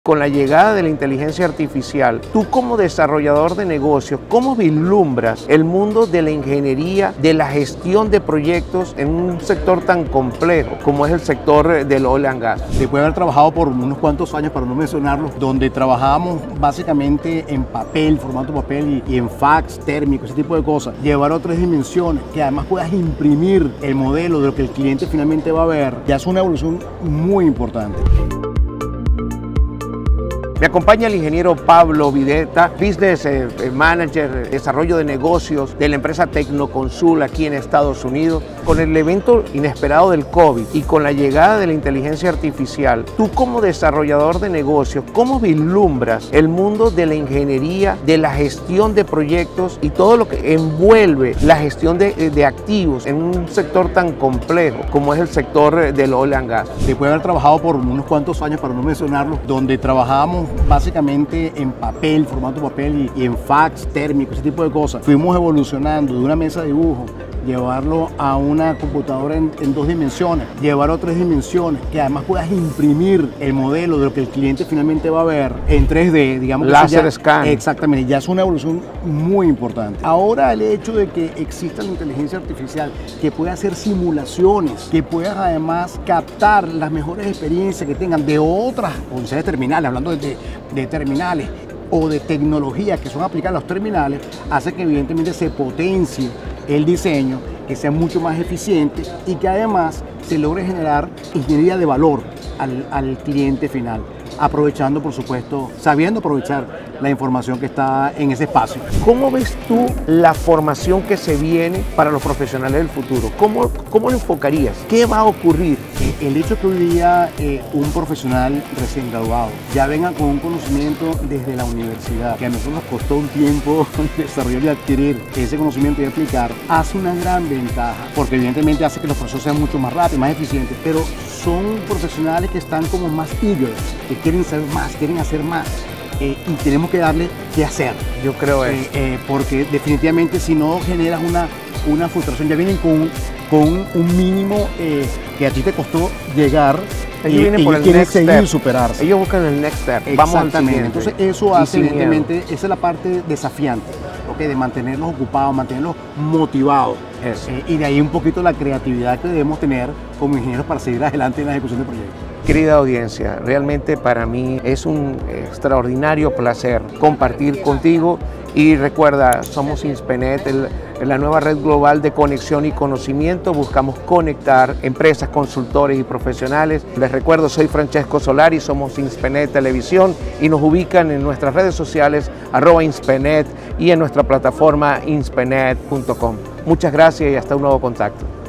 Con la llegada de la inteligencia artificial, tú como desarrollador de negocios, ¿cómo vislumbras el mundo de la ingeniería, de la gestión de proyectos en un sector tan complejo como es el sector del oil and gas? Después de haber trabajado por unos cuantos años, para no mencionarlos, donde trabajábamos básicamente en papel, formato papel y en fax térmico, ese tipo de cosas, llevar a otras dimensiones, que además puedas imprimir el modelo de lo que el cliente finalmente va a ver, ya es una evolución muy importante. Me acompaña el ingeniero Pablo Videta, Business Manager, desarrollo de negocios de la empresa Tecnoconsul aquí en Estados Unidos. Con el evento inesperado del COVID y con la llegada de la inteligencia artificial, tú como desarrollador de negocios, ¿cómo vislumbras el mundo de la ingeniería, de la gestión de proyectos y todo lo que envuelve la gestión de activos en un sector tan complejo como es el sector del oil and gas? Después de haber trabajado por unos cuantos años, para no mencionarlos, donde trabajábamos básicamente en papel, formato papel y en fax térmico, ese tipo de cosas, fuimos evolucionando de una mesa de dibujo, llevarlo a una computadora en dos dimensiones, llevarlo a tres dimensiones, que además puedas imprimir el modelo de lo que el cliente finalmente va a ver en 3D, digamos. Láser scan. Exactamente, ya es una evolución muy importante. Ahora el hecho de que exista la inteligencia artificial, que pueda hacer simulaciones, que puedas además captar las mejores experiencias que tengan de otras unidades terminales, hablando de terminales, o de tecnologías que son aplicadas a los terminales, hace que evidentemente se potencie el diseño, que sea mucho más eficiente y que además se logre generar ingeniería de valor al cliente final, aprovechando, por supuesto, sabiendo aprovechar la información que está en ese espacio. ¿Cómo ves tú la formación que se viene para los profesionales del futuro? ¿Cómo lo enfocarías? ¿Qué va a ocurrir? El hecho que hoy día un profesional recién graduado ya venga con un conocimiento desde la universidad, que a nosotros nos costó un tiempo desarrollar y adquirir ese conocimiento y aplicar, hace una gran ventaja, porque evidentemente hace que los procesos sean mucho más rápidos, más eficientes, pero son profesionales que están como más eager, que quieren saber más, quieren hacer más. Y tenemos que darle qué hacer. Yo creo eso. Porque definitivamente si no generas una frustración, ya vienen con un mínimo que a ti te costó llegar. Ellos vienen por el quieren next seguir step. Superarse. Ellos buscan el next step. Vamos al siguiente. Entonces eso hace evidentemente, esa es la parte desafiante, ¿okay? De mantenerlos ocupados, mantenerlos motivados. Y de ahí un poquito la creatividad que debemos tener como ingenieros para seguir adelante en la ejecución de proyectos. Querida audiencia, realmente para mí es un extraordinario placer compartir contigo y recuerda, somos INSPENET, la nueva red global de conexión y conocimiento. Buscamos conectar empresas, consultores y profesionales. Les recuerdo, soy Francesco Solari, somos INSPENET Televisión y nos ubican en nuestras redes sociales @INSPENET y en nuestra plataforma inspenet.com. Muchas gracias y hasta un nuevo contacto.